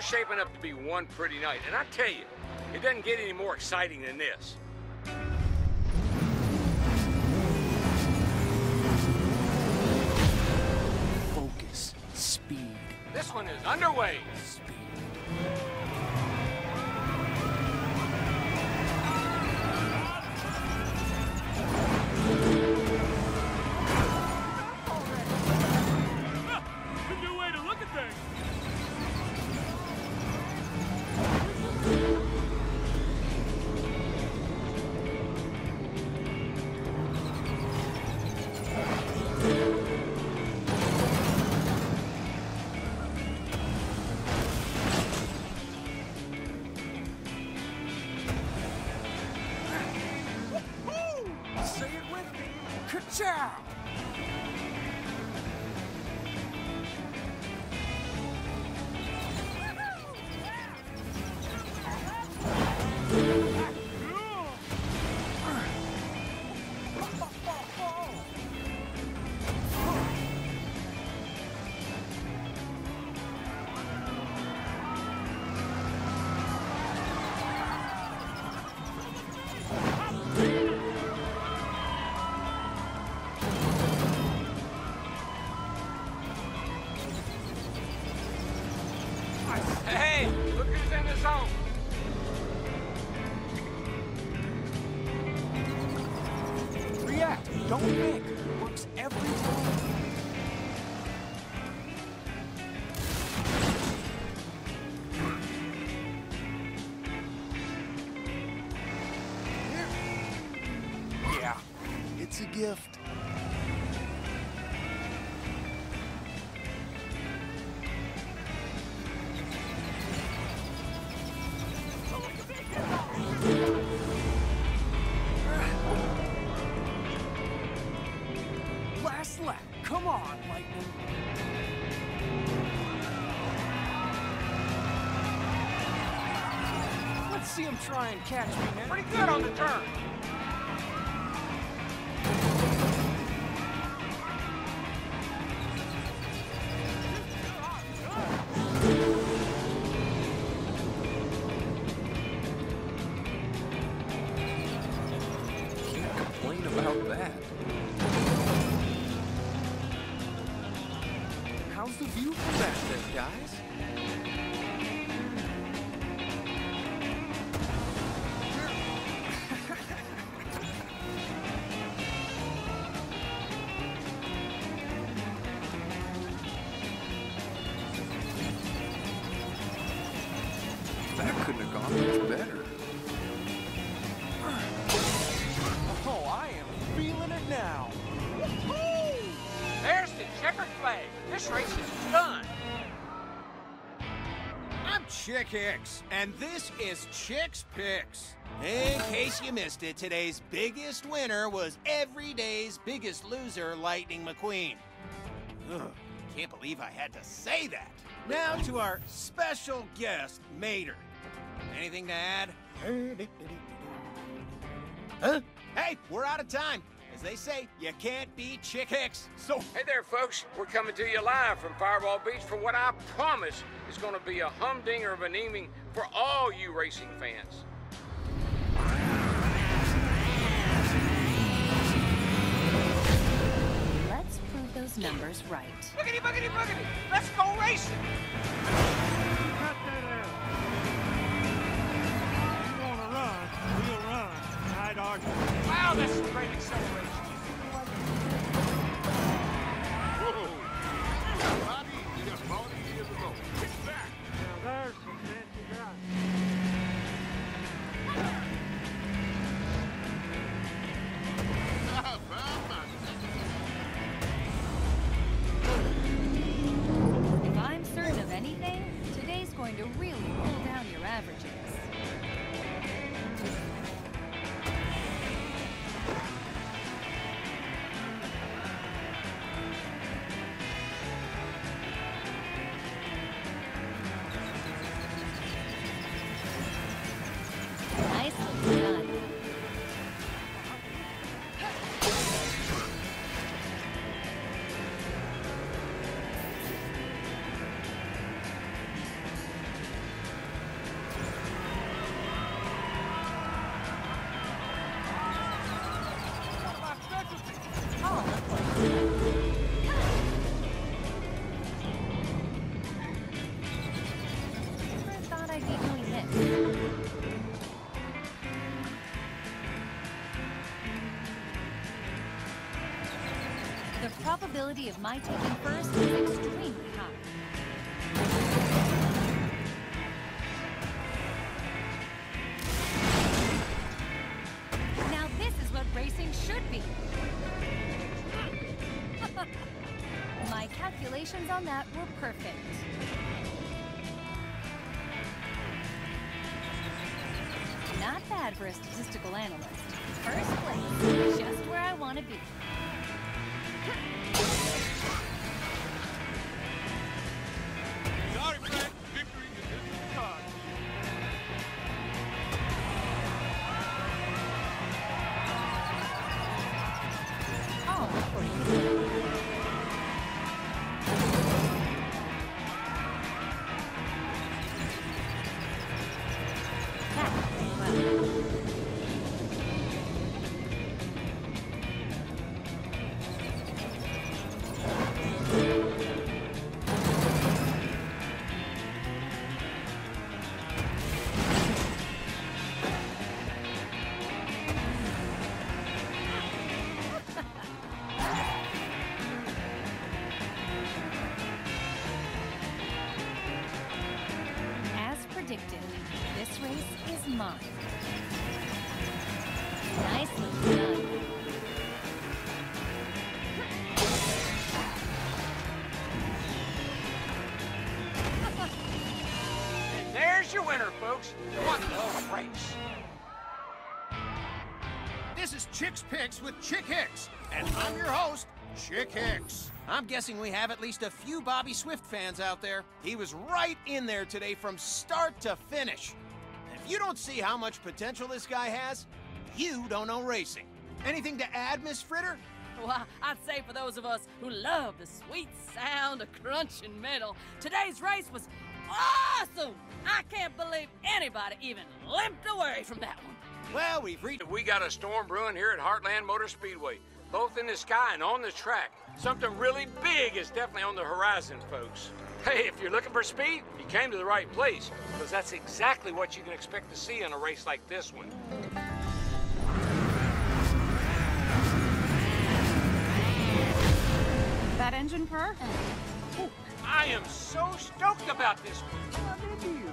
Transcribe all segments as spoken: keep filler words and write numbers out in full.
shaping up to be one pretty night, and I tell you, it doesn't get any more exciting than this. Focus. Speed. This one is underway. Speed. Say it with me. Ka-chow! Hey, look who's in the zone. React, don't think. Works every time. Yeah, it's a gift. Last lap. Come on, Lightning. Let's see him try and catch me now. Pretty good on the turn. Can't complain about that. How's the view from back there, guys? That couldn't have gone much better. Oh, I am feeling it now. There's the checkered flag. This race is done. I'm Chick Hicks, and this is Chick's Picks. In case you missed it, today's biggest winner was every day's biggest loser, Lightning McQueen. Ugh, can't believe I had to say that. Now to our special guest, Mater. Anything to add? Huh? Hey, we're out of time. As they say, you can't beat Chick Hicks. So, Hey there, folks. We're coming to you live from Fireball Beach for what I promise is going to be a humdinger of an evening for all you racing fans. Let's prove those numbers right. Boogity, boogity, boogity. Let's go racing. Cut that out. You want to run, we'll run. I'd argue. Wow, that's some great acceleration. Now there's some fancy driving. If I'm certain of anything, today's going to really pull down your averages. The probability of my taking first is extremely high. Now this is what racing should be. My calculations on that were perfect. Not bad for a statistical analyst. First place, just where I want to be. Sorry, Frank. Victory is in the cards. Oh, for you. Predicted. This race is mine. Nicely done. And there's your winner, folks. What a race. This is Chick's Picks with Chick Hicks, and I'm your host, Chick Hicks. I'm guessing we have at least a few Bobby Swift fans out there. He was right in there today from start to finish. If you don't see how much potential this guy has, you don't know racing. Anything to add, Miss Fritter? Well, I'd say for those of us who love the sweet sound of crunching metal, today's race was awesome! I can't believe anybody even limped away from that one. Well, we've reached... We got a storm brewing here at Heartland Motor Speedway, both in the sky and on the track. Something really big is definitely on the horizon, folks. Hey, if you're looking for speed, you came to the right place, because that's exactly what you can expect to see in a race like this one. That engine purr? Ooh, I am so stoked about this one. I'm into you.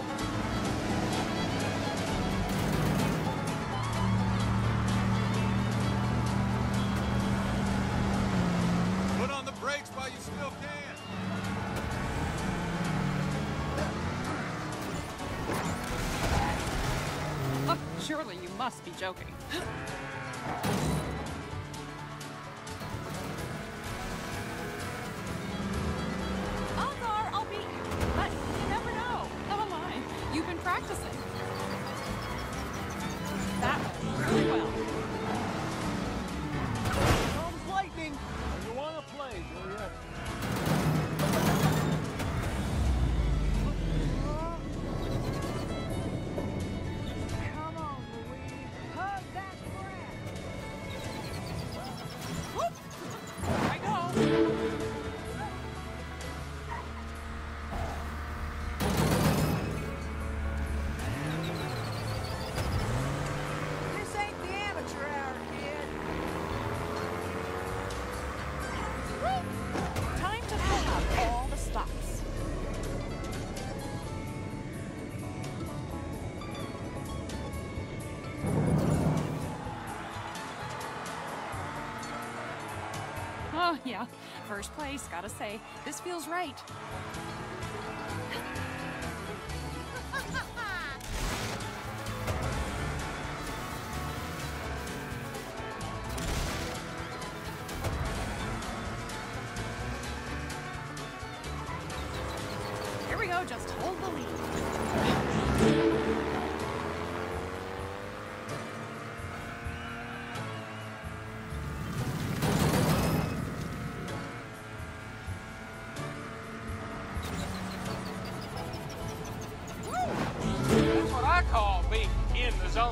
Put on the brakes while you still can. Oh, surely you must be joking. Odds are I'll beat you, but you never know. Oh my, you've been practicing. That went really well. Comes lightning. You want to play, Juliet? Come on, Louise. Hug that breath. Whoop! There I go. This ain't the amateur hour, kid. Time to pull out all the stops. Oh, yeah. First place, gotta say. This feels right. Here we go, just hold the lead. That's what I call being in the zone.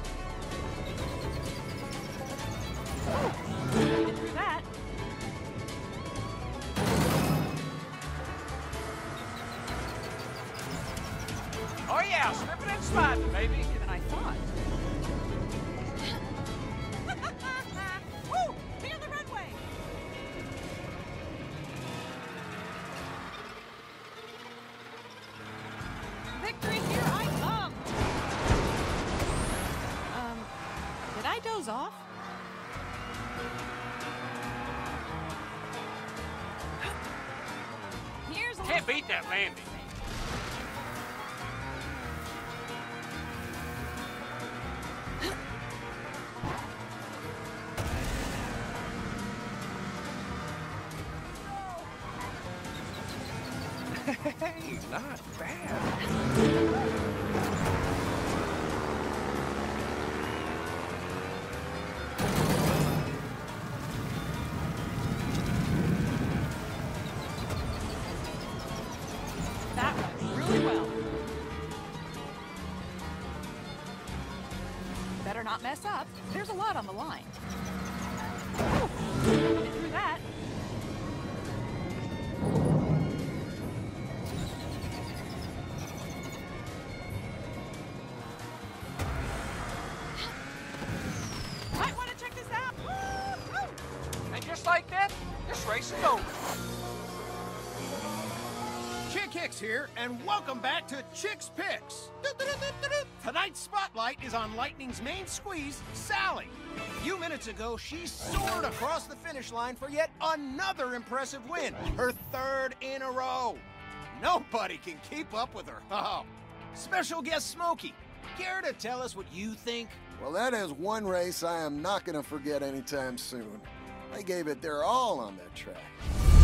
Made it through that. Oh yeah, slipping and sliding, baby. Better than I thought. Woo! Clear the runway! beat that landing. Hey, not bad. That went really well. Better not mess up. There's a lot on the line. Whew. Get through that. Might want to check this out. Woo-hoo! And just like that, this race is over. Chick Hicks here, and welcome back to Chick's Picks. Tonight's spotlight is on Lightning's main squeeze, Sally. A few minutes ago, she soared across the finish line for yet another impressive win, her third in a row. Nobody can keep up with her. Oh. Special guest Smokey, care to tell us what you think? Well, that is one race I am not going to forget anytime soon. They gave it their all on that track.